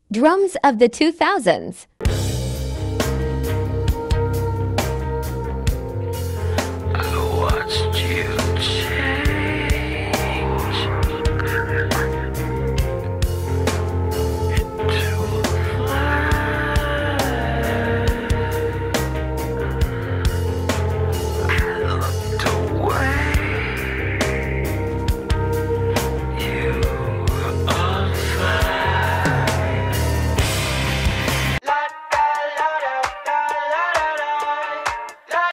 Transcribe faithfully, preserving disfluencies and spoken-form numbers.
Drums of the two thousands. I watched you